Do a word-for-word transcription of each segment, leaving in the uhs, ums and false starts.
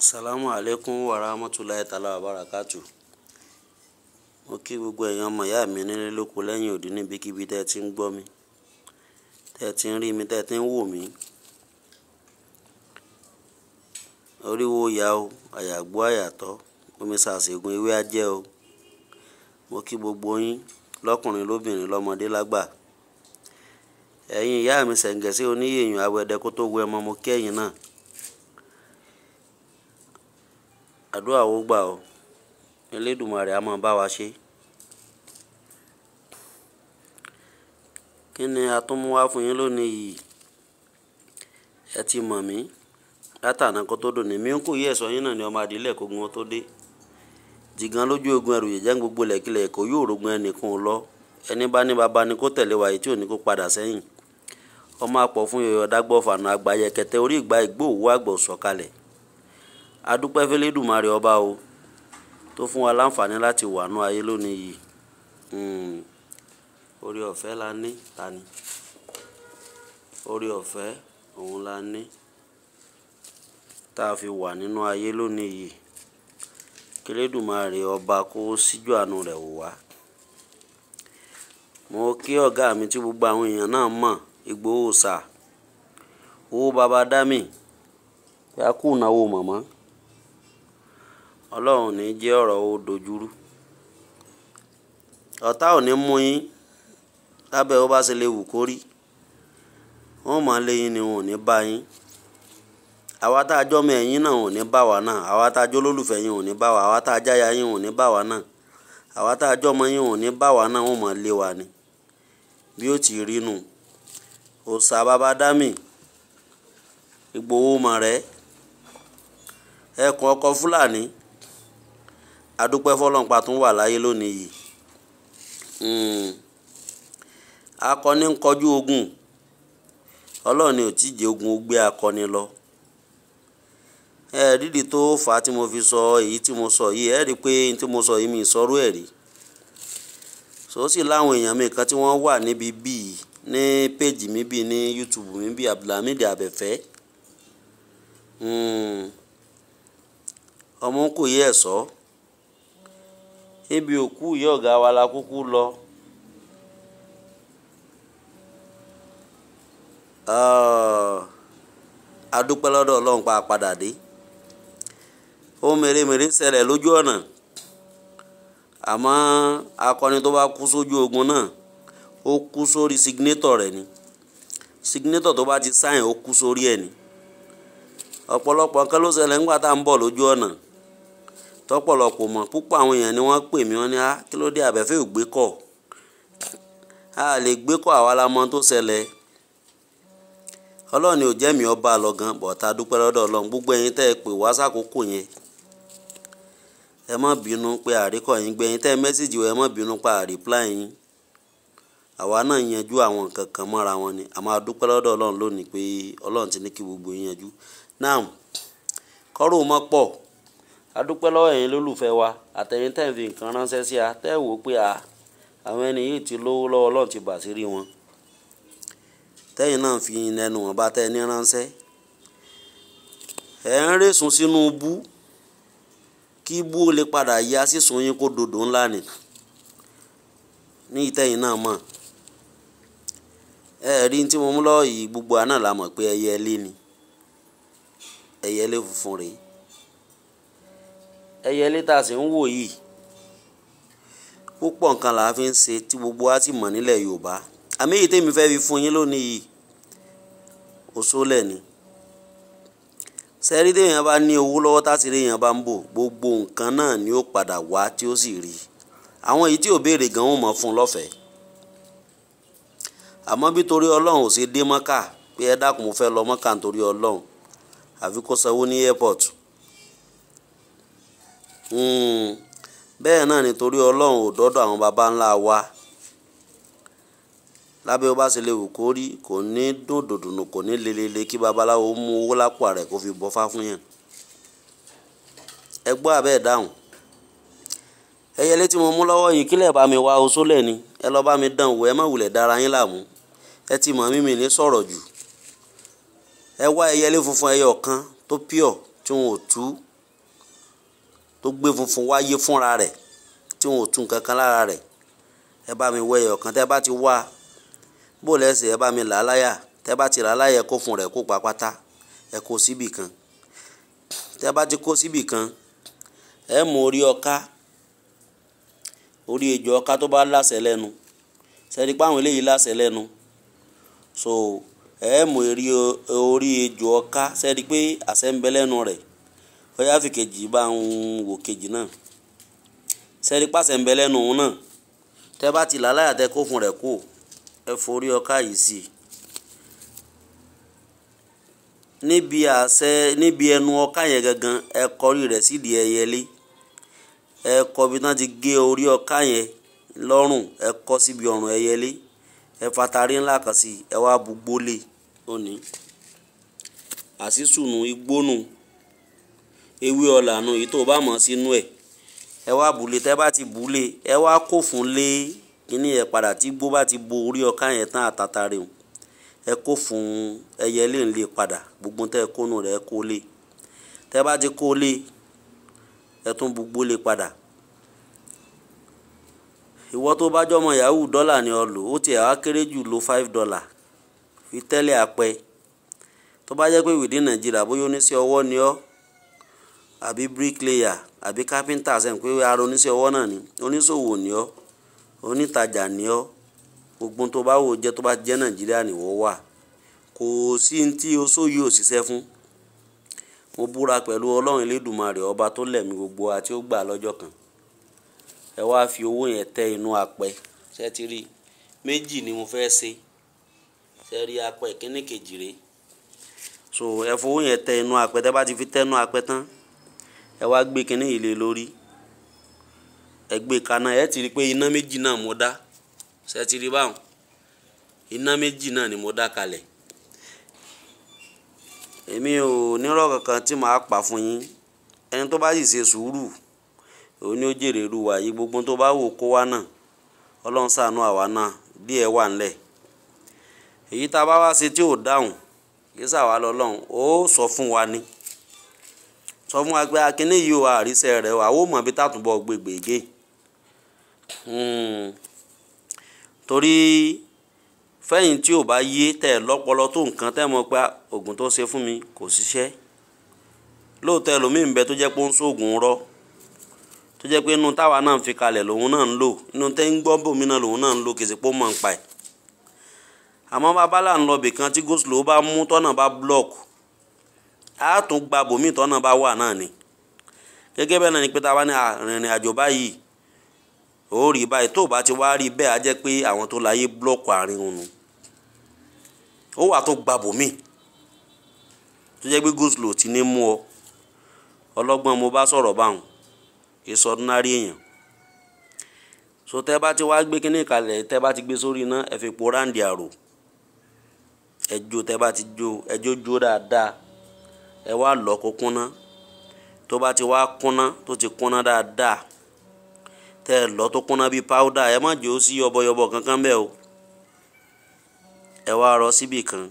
Assalamu alaikum wa rahmatullahi ta'ala wa barakatuh. Mo kí gbogbo èèyàn ọmọ ìyá mi nílé lóko lẹ́yìn odi níbikíbi tẹ́ ti ń gbọ́ mi, tẹ́ ti ń rí mi, tẹ́ ti ń wò mí. Oríwo ya o, àyàgbó àyàtọ̀, omi sàṣègùn ewé ajẹ́ o. Mo kí gbogbo yín lọ́kùnrin lóbìnrin lọ́mọdé lágbà. Ẹ̀yin ìyá mi sẹ̀ǹgẹ̀sẹ̀ oníyèyàn awẹ́dẹ kó tó wẹ ọmọ, mo kí ẹ̀yin náà. Àdúrà wo gbà o, Elédùmarè á máa bá wa ṣe. Kí ni a tún mú wá fún yín lónìí yìí? Ẹ ti mọ̀ mí látàná kó tó dòní, mi ń kú yí ẹ̀sọ́ yín náà ni ọmọ adìlẹ̀ kógun wọn tó dé. Jìgan lójú ogun ẹrù yẹ̀jẹ̀ gbogbo lẹ̀kílẹ̀ kò yóò rogun ẹnìkan lọ. Ẹni bá ní baba ni kó tẹ̀lé wa, èyí tí ò ní kó padà sẹ́yìn. Ọmọ apọ̀ fún yọ̀yọ̀ dágbọ́ fànà àgbáyẹ kẹtẹ orí ìgbà ìgbó òwú àgbọ̀ sọ̀kalẹ̀. Adúpẹ́ f'Elédùmarè ọba o tó fún wa láǹfààní láti wà nú ayé lónìí yìí. Hmm. Orí ọ̀fẹ́ la ní tani. Orí ọ̀fẹ́ òun la ní tá a fi wà nínú ayé lónìí yìí. Kí Elédùmarè ọba kó síjú àánú rẹ̀ wò wá. Mo kí ọ̀gá mi tí gbogbo àwọn èèyàn náà mọ̀, Ìgbòho sà, owó baba dámì, yá kú náwó mọ̀mọ́. Ọlọ́run ní jẹ́ ọ̀rọ̀ ó dojúrú. Ọ̀tá ò ní mú yín lábẹ́ ó bá ṣe lè wù kórí. Wọ́n máa lé yín ni wọn ò ní bá yín. Àwa tá a jọ́mọ ẹ̀yìn náà ò ní bá wa náà. Àwa tá a jọ́ lólùfẹ́ yín ò ní bá wa. Àwa tá a jáya yín ò ní bá wa náà. Àwa tá a jọ́mọ yín ò ní bá wa náà. Wọ́n máa lé wa ni. Bí ó ti rí nù. Òòṣà baba dámì, Ìgbòho mọ̀ rẹ́, ẹkùn ọkọ̀ Fúlàní. Adúpẹ́ f'Ọlọ́run pa tún wà láyé lónìí yìí. Hmm. Akọni ń kọjú ogun. Ọlọ́run ni ò tí jẹ́ ogun ó gbé akọni lọ. Ẹ dídì tó fà á tí mo fi sọ èyí tí mo sọ yìí, ẹ rí i pé tí mo sọ yìí mi ìsọrú ẹ̀ rí. So sì láwọn èèyàn mi kan tí wọ́n wà níbi bíi ní péjì mi bíi ní YouTube mi bíi Abdulhamid Abẹ́fẹ́. Hmm. Ọmọ ń kò yẹ ẹ̀sọ́. Ibi òkú ìyá ọ̀gá wa la kúkú lọ. Adúpẹ́ lọ́dọ̀ Ọlọ́run pa padà dé. Ó mèremère ṣẹlẹ̀ lójú ọ̀nà. Àmọ́ akọni tó bá kú sójú ogun náà, ó kú sórí signator rẹ̀ ni. Signator tó bá ti sign ó kú sórí ẹ̀ ni. Ọ̀pọ̀lọpọ̀ nǹkan ló ṣẹlẹ̀ nígbà tá à ń bọ̀ lójú ọ̀nà. Tọ́pọ̀lọpọ̀ mọ̀ púpọ̀ àwọn èèyàn ni wọ́n pè mí, wọ́n ní á kí ló dé Abẹ́fẹ́ ò gbé kọ̀. A lè gbé kọ̀, àwa la mọ̀ tó ṣẹlẹ̀. Ọlọ́run ni ò jẹ́ mi ọba lọ gan, bọ̀tá dúpẹ́ lọ́dọ̀ Ọlọ́run. Gbogbo ẹ̀yin tẹ́ ẹ pè wá sákòókò yẹn, ẹ má bínú pé àríkọ̀ yín gbẹ̀yìn tẹ́ ẹ mẹ́sìgì ẹ má bínú pa àrípláì yín. Àwa náà yanjú àwọn nǹkan kan mọ́ra wọn ni. A máa dúpẹ́ lọ́dọ̀ Ọlọ́run lónìí pé Ọlọ́run ti ní kí gbogbo yín yanjú. Now, kọ́rọ̀ mọ́ pọ̀. Adúpẹ́ lọ́wọ́ ẹ̀yin lólùfẹ́ wa àtẹ̀yin tẹ́ ẹ fi nǹkan ránṣẹ́ sí a, tẹ́ ẹ wò pé a àwọn ẹni yìí ti lówó lọ́wọ́, Ọlọ́run ti bàṣírí wọn. Tẹ́yin náà fi ẹnu wọn bá tẹ́ ẹ ní ránṣẹ́. Ẹ ń rèsùn sínú bú kí bú ó lè padà yá sísun yín kó dòdò ńlá ni. Ní ìtẹ́yin náà mọ̀. Ẹ rí tí mo mú lọ́wọ́ yìí, gbogbo àná la mọ̀ pé ẹyẹlé ni. Ẹyẹlé funfun rèé. Ẹyẹlé tá a sì ń wò yìí, púpọ̀ nǹkan là á fi ń ṣe tí gbogbo wa sì mọ̀ nílẹ̀ Yorùbá. Àmì èyí tèmi fẹ́ fi fún yín lónìí yìí, Oshole ni. Sẹ́rí téèyàn bá ní owó lọ́wọ́ tásìrí èèyàn bá ń bò, gbogbo nǹkan náà ni ó padà wá tí ó sì rí. Àwọn èyí tí ò béèrè gan wọ́n mọ̀ fún lọ́fẹ̀ẹ́. Àmọ́ bí torí Ọlọ́run ò ṣe dé Mọ́kà pé ẹ dákun mo fẹ́ lọ Mọ́kà nítorí Ọlọ́run, àfi kó sanwó ní airport. Hmm. Bẹ́ẹ̀ náà nítorí Ọlọ́run ò dọ́dọ̀ àwọn baba ńlá wa. Lábẹ́ ó bá ṣe lè wù kó rí, kò ní dùn dòdùnù, kò ní lelele kí babaláwo mú owó lápò rẹ̀ kó fi bọ́fá fún yàn. Ẹ gbọ́ àbẹ́ dáhùn. Ẹyẹlé tí mo mú lọ́wọ́ yìí kílẹ̀ bá mi wá Oshole ni. Ẹ lọ bá mi dán wò, ẹ má wulẹ̀ dára yín láàmú. Ẹ ti mọ̀ mímì ní sọ̀rọ̀ jù. Ẹ wá ẹyẹlé funfun ẹyọ kan tó pure tí wọn ò tú tó gbé funfun wáyé fúnra rẹ̀ tí wọn ò tún kankan lára rẹ̀. Ẹ bá mi wẹ ẹyọ kan, tẹ́ bá ti wá bó lẹ́sẹ̀ ẹ bá mi là láyà, tẹ́ bá ti là láyà ẹ kó fún rẹ̀ kó pàpátá ẹ kó síbì kan. Tẹ́ bá ti kó síbì kan ẹ mú orí ọká, orí ejò ọká tó bá láṣẹ lẹ́nu, ṣẹ́ni pé àwọn eléyìí láṣẹ lẹ́nu, so ẹ mú eré orí ejò ọká, ṣẹ́ni pé àṣẹ ń bẹ lẹ́nu rẹ̀, ọyá fi kejì bá ń wò kejì náà, ṣẹ́ni pé àṣẹ ń bẹ lẹ́nu òun náà. Tẹ́ bá ti là láyà tẹ́ kó fún rẹ̀ kó, ẹ forí ọká yìí sí i. Níbi àṣẹ níbi ẹnu ọká yẹn gangan ẹ kọrí rẹ̀ sídìí ẹyẹlé, ẹ kọ bí wọ́n ti gé orí ọká yẹn lọ́rùn, ẹ kọ́ síbi ọrùn ẹyẹlé, ẹ fatari ńlá kan sí i, ẹ wá bu gbólé òní àṣìṣùnù igbónú ewé ọ̀lànà yìí tó bá mọ̀ sínú ẹ̀, ẹ wá bùlé. Tẹ́ bá ti bùlé ẹ wá kó fún lé kíní yẹn padà tí gbó bá ti bo orí ọká yẹn tán àtàtàrẹ o, ẹ kó fún ẹyẹlé ńlẹ̀ padà, gbogbo tẹ́ kó nù rẹ̀ kó lé. Tẹ́ bá ti kó lé ẹ tún bu gbólé padà. Ìwọ tó bá jọmọ yahoo dọ́là ni ọ lò, ó tiẹ̀ wá kéré jù lo five dollar fi tẹ́lẹ̀ àpẹ. Tó bá jẹ́ pé within Nàìjíríà bóyá oníṣẹ́ ọwọ́ ni ọ́ àbí bricklayer àbí carpenter, ṣe ń pé ara oníṣẹ́ ọwọ́ náà ni, oníṣòwò ni ọ́, onítajà ni ọ́, gbogbo tó bá wò jẹ́ tó bá jẹ́ Nàìjíríà ni wọ́n wà, kò sí ní tí oṣó yìí ò ṣiṣẹ́ fún. Mo búra pẹ̀lú Ọlọ́run Elédùmarè ọba tó lẹ̀mí gbogbo àti ó gbà lọ́jọ́ kan. Ẹ wá fi owó yẹn tẹ inú apẹ, ṣé ti rí méjì ni mo fẹ́ ṣe, ṣé rí apẹ kíní kejì rèé. So ẹ fowó yẹn tẹ inú apẹ, tẹ́ bá ti fi tẹ inú apẹ tán ẹ wá gbé kíní yìí lé lórí, ẹ gbé kaná, ẹ ti rí pé iná méjì náà mo dá, ṣé ti rí báwọn, iná méjì náà ni mo dá kalẹ̀. Èmi ò nírọ̀ kankan tí màá pa fún yín, ẹni tó bá sì ṣe sùúrù òun ni ó jèrè irú wa yìí. Gbogbo tó bá wò kó wá náà Ọlọ́run ṣàánú àwa náà díẹ̀ wà ńlẹ̀. Èyí tá a bá wá ṣe tí ò dáhùn kì í ṣàwá lọ́lọ́run, ó sọ fún wa ni, sọ fún wa pé akíní yìí ò àríṣẹ́ rẹ̀ wà, ó mọ̀ bí tàtúbọ̀ gbègbègé. Torí fẹ́yìn tí ò bá yé tẹ̀ lọ́pọlọ tó nǹkan tẹ́ mọ̀ pé oògùn tó ṣe fún mi kò ṣiṣẹ́. Lóòótọ́ ẹlòmíì ń bẹ tó jẹ́ pé ó ń ṣoògùn rọ́, tó jẹ́ pé inú táwa náà ń fi kalẹ̀ lòun náà ń lò, inú tẹ́ ń gbọ́ bòmí náà lòun náà ń lò, kì í ṣe pé ó mọ̀ ń pa ẹ̀. Àmọ́ bàbá là ń lọ bìkan tí goslow bá mú tọ́nà bá blọ́ọ̀kù, á tún gba bòmí tọ́nà bá wà náà ni. Gẹ́gẹ́ bẹ́ẹ̀ náà ni pé tá a bá ní arìnrìn àjò báyìí ó rí báyìí, tó bá ti wá rí bẹ́ẹ̀ á jẹ́ pé àwọn tó láyé blọ́ọ̀kù àárín òun nù, ó wà tó gba bòmí tó jẹ́ pé goslow ti ní mú ọ. Ọlọ́gbọ́n mo bá sọ̀rọ̀ báwọn, kì í sọ ordinary èèyàn. So tẹ́ bá ti wá gbé kíní kalẹ̀, tẹ́ bá ti gbé sórí iná ẹ fi po ráǹdì àrò, ẹ jó, tẹ́ bá ti jó ẹ jó jó dáadáa, ẹ wá lọ kó kúnná. Tó bá ti wá kúnná tó ti kúnná dáadáa, tẹ́ ẹ lọ tó kúnná bíi powder, ẹ má jẹ́ ó sí yọbọyọbọ kankan bẹ́ẹ̀ o, ẹ wá rọ síbì kan.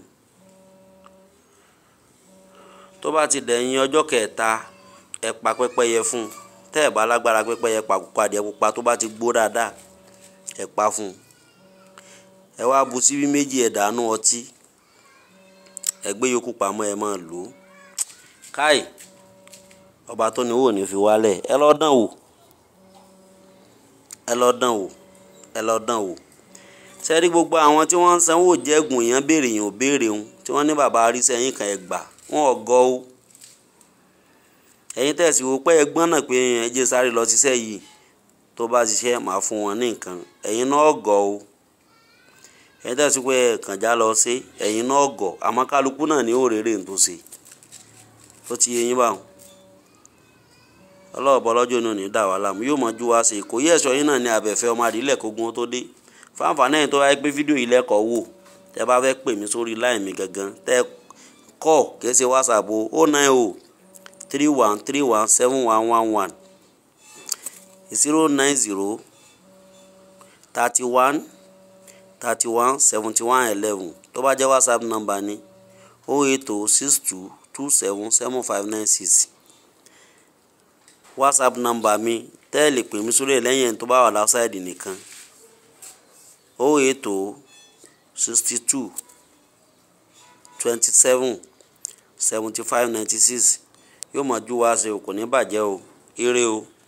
Tó bá ti dẹ̀yìn ọjọ́ kẹta ẹ pa pẹ́pẹ́yẹ fún un, tẹ́ ẹ bá lágbára pẹ́pẹ́yẹ pa kókó adìẹ pupa tó bá ti gbó dáadáa ẹ pa fún un. Ẹ wá bu síbí méjì ẹ dànù ọtí, ẹ gbé yòókù pamọ́ ẹ máa lò ó. Káì ọba tó ní wò ní fi wálẹ̀, ẹ lọ dán wò, ẹ lọ dán wò, ẹ lọ dán wò. Ṣé rí gbogbo àwọn tí wọ́n ń sanwó jẹ́gùn yẹn béèrè yẹn ò béèrè òun, tí wọ́n ní bàbá arísẹ́ yín kan ẹ gbà, wọ́n ọ̀gọ́ o. Ẹ̀yin tẹ̀sí wo pé ẹgbọ́n náà pé ẹ jẹ́ sáré lọ ṣiṣẹ́ yìí, tó bá ṣiṣẹ́ máa fún wọn ní nǹkan, ẹ̀yin náà ọ̀gọ́ o. Ẹ̀yin tẹ̀sí pé kànjá lọ sí, ẹ̀yin náà ọ̀gọ́, àmọ́ kálukú náà ní òrèrè ń tó ṣe. Ó ti yé yín báwọn. Ọlọ́ọ̀bọ lọ́jọ́ inú ní dà wá láàmú, yóò mọ̀ ju wá ṣe kò yẹ ẹ̀ṣọ́ yín náà ní abẹ́fẹ́ ọmọ àdílẹ̀ kógun tó dé. Fáǹfààní ẹ̀yin tó wáyé pé fídíò yìí lẹ́kọ̀ọ́ wò, tẹ́ bá fẹ́ pè mí sórí láì mi gangan, tẹ́ kọ́ kìí ṣe WhatsApp o, ó nine o three one three one seven one one one zero nine zero thirty one thirty one seventy one eleven. Tó bá jẹ́ WhatsApp number ni oh eight oh six two two seven seven five nine six. WhatsApp number mi tẹ́ ẹ lè pè mí sórí ẹ̀ lẹ́yìn ẹni tó bá wà láṣáìdì nìkan o eight o sixty two twenty seven seventy five ninety six yóò mọ̀ ju wá ṣe o, kò ní bàjẹ́ o, ire o.